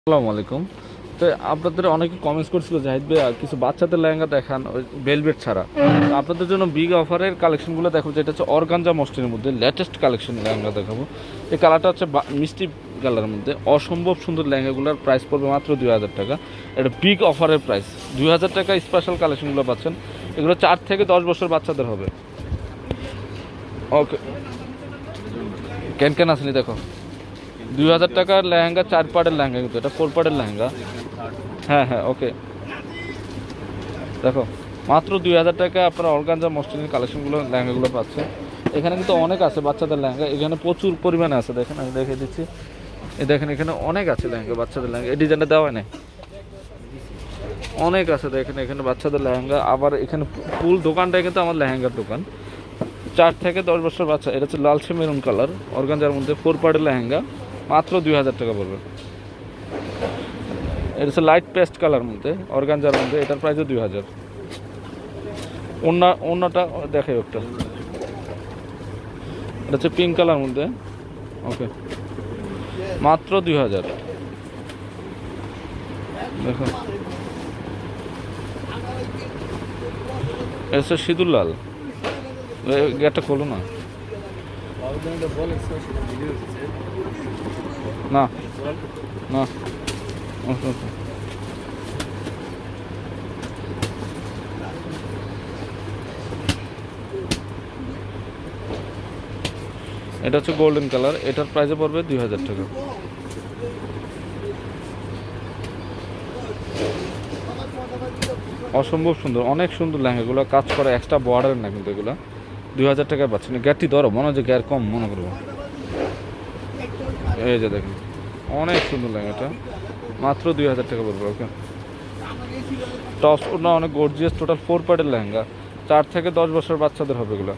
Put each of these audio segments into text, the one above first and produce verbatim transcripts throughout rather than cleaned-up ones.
আসসালামু আলাইকুম। তো আপনাদের অনেকে কমেন্টস করছিল জাহিদ ভাই আর কিছু বাচ্চাদের লেহেঙ্গা দেখান ওই ভেলভেট ছাড়া। তো আপনাদের জন্য বিগ অফারের কালেকশনগুলো দেখাবো, যেটা হচ্ছে অর্গানজা মসলিনের মধ্যে লেটেস্ট কালেকশন লেহেঙ্গা দেখাবো। এই কালারটা হচ্ছে মিষ্টি কালারের মধ্যে অসম্ভব সুন্দর লেহেঙ্গাগুলোর প্রাইস পড়বে মাত্র দুই হাজার টাকা। এটা বিগ অফারের প্রাইস দুই হাজার টাকা। স্পেশাল কালেকশনগুলো পাচ্ছেন, এগুলো চার থেকে দশ বছর বাচ্চাদের হবে। ওকে, কেন কেন আসেনি দেখো, দুই হাজার টাকার লেহেঙ্গা, চার পার্টের লেহেঙ্গা, কিন্তু এটা ফোর পার্টের লেহেঙ্গা। হ্যাঁ হ্যাঁ ওকে, দেখো মাত্র দুই হাজার টাকা আপনারা অর্গানজা মসলিনের কালেকশনগুলো লেহেঙ্গাগুলো পাচ্ছেন। এখানে কিন্তু অনেক আছে বাচ্চাদের লেহেঙ্গা, এখানে প্রচুর পরিমাণে আছে। দেখেন আমি দেখে দিচ্ছি, এই দেখেন এখানে অনেক আছে লেহেঙ্গা, বাচ্চাদের লেহেঙ্গা। এই ডিজাইনটা দেওয়া নেই, অনেক আছে। দেখেন এখানে বাচ্চাদের লেহেঙ্গা। আবার এখানে ফুল দোকানটাই কিন্তু আমার লেহেঙ্গার দোকান। চার থেকে দশ বছর বাচ্চা, এটা হচ্ছে লালচে মেরুন কালার অর্গানজার মধ্যে ফোর পার্টের লেহেঙ্গা, মাত্র দুই হাজার টাকা পড়বে। এটা হচ্ছে লাইট পেস্ট কালার মধ্যে অর্গানজার মধ্যে, এটার প্রাইসও দুই হাজার। অন্য অন্যটা দেখে একটা, এটা হচ্ছে পিঙ্ক কালার মধ্যে, ওকে মাত্র দুই হাজার। দেখো এটা হচ্ছে সিঁদুর লাল, গেটটা খোলো না না না ওকে ওকে। এটা হচ্ছে গোল্ডেন কালার, এটার প্রাইসে পড়বে দুই হাজার টাকা। অসম্ভব সুন্দর, অনেক সুন্দর লেহেঙ্গাগুলো, কাজ করা, এক্সট্রা বর্ডার না কিন্তু এগুলো দুই হাজার টাকায় পাচ্ছেন। গ্যারটি ধরো, মনে হচ্ছে গ্যার কম মনে করবো। এই যে দেখেন অনেক সুন্দর লেহেঙ্গাটা, মাত্র দুই হাজার টাকা পড়বে। ওকে, টপস ওটা অনেক গর্জিয়াস, টোটাল ফোর পার্টের লেহেঙ্গা, চার থেকে দশ বছর বাচ্চাদের হবে এগুলো।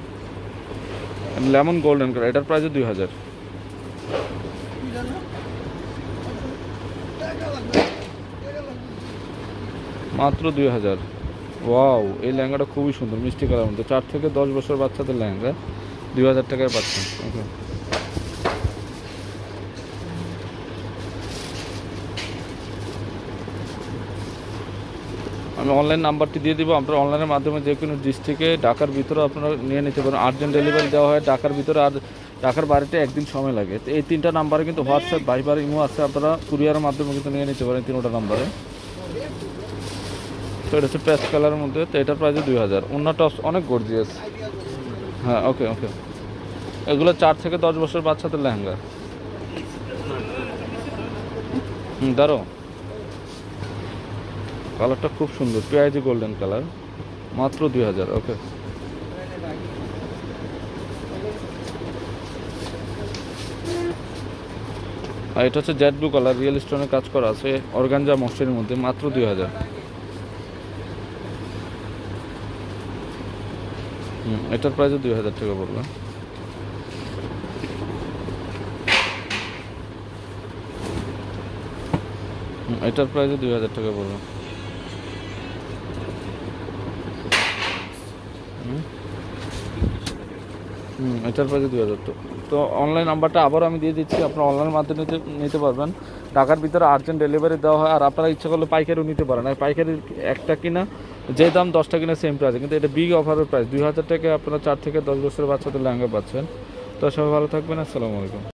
লেমন গোল্ডেন কালার, এটার প্রাইস দুই হাজার। মাত্র দুই হাজার। ওয়াও, এই লেহেঙ্গাটা খুবই সুন্দর, মিষ্টি কালার মধ্যে, চার থেকে দশ বছর বাচ্চাদের লেহেঙ্গা, দুই হাজার টাকায় পাচ্ছেন। ওকে, আমি অনলাইন নাম্বারটি দিয়ে দিব, আপনারা অনলাইনের মাধ্যমে যে কোনো ডিস্ট্রিক্টে ঢাকার ভিতরে আপনারা নিয়ে নিতে পারেন। আর্জেন্ট ডেলিভারি দেওয়া হয় ঢাকার ভিতরে, আর ঢাকার বাড়িতে একদিন সময় লাগে। তো এই তিনটা নাম্বারে কিন্তু হোয়াটসঅ্যাপ, ভাইবার, ইমো আছে, আপনারা কুরিয়ারের মাধ্যমে কিন্তু নিয়ে নিতে পারেন তিনটা নাম্বারে। তো এটা হচ্ছে পেস্ট কালারের মধ্যে, তো এটার প্রাইস দুই হাজার। অন্য টপস অনেক গর্জিয়াস। হ্যাঁ ওকে ওকে, এগুলো চার থেকে দশ বছর বাচ্চাদের লেহেঙ্গা। হুম দাঁড়ো, কালারটা খুব সুন্দর, পেঁয়াজি গোল্ডেন কালার, মাত্র দুই হাজার। ওকে, আর এটা হচ্ছে জেড ব্লু কালার, রিয়েল স্টোনের কাজ করা আছে অর্গানজা মসলিনের মধ্যে, মাত্র দুই হাজার। হুম এটার প্রাইসও দুই হাজার টাকা পড়বে। হুম এটার প্রাইসও দুই হাজার টাকা পড়বে। হুম এটার প্রাইসে দুই হাজার। তো তো অনলাইন নাম্বারটা আবারও আমি দিয়ে দিচ্ছি, আপনারা অনলাইনের মাধ্যমে নিতে নিতে পারবেন। ঢাকার ভিতরে আর্জেন্ট ডেলিভারি দেওয়া হয়, আর আপনারা ইচ্ছা করলে পাইকারিও নিতে পারেন। আর পাইকারি একটা কিনা যে দাম, দশটা কিনা সেম প্রাইস, কিন্তু এটা বিগ অফারের প্রাইস দুই হাজার টাকা। আপনারা চার থেকে দশ বছরের বাচ্চাদের লেহেঙ্গা পাচ্ছেন। তো সবাই ভালো থাকবেন, আসসালামু আলাইকুম।